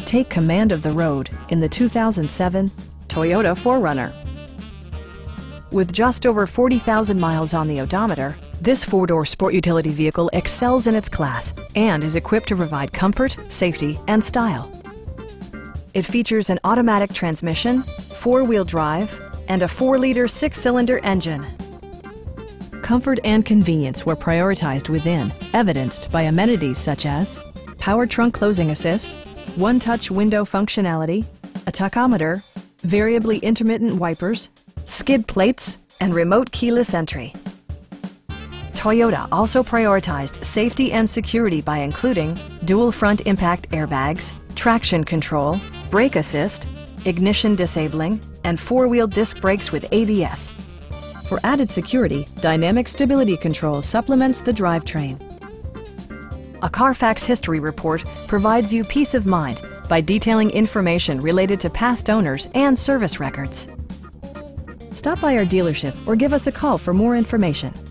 Take command of the road in the 2007 Toyota 4Runner. With just over 40,000 miles on the odometer, this four-door sport utility vehicle excels in its class and is equipped to provide comfort, safety, and style. It features an automatic transmission, four-wheel drive, and a 4-liter 6-cylinder engine. Comfort and convenience were prioritized within, evidenced by amenities such as power trunk closing assist, one-touch window functionality, a tachometer, variably intermittent wipers, skid plates, and remote keyless entry. Toyota also prioritized safety and security by including dual front impact airbags, traction control, brake assist, ignition disabling, and 4-wheel disc brakes with ABS. For added security, dynamic stability control supplements the drivetrain. A Carfax history report provides you peace of mind by detailing information related to past owners and service records. Stop by our dealership or give us a call for more information.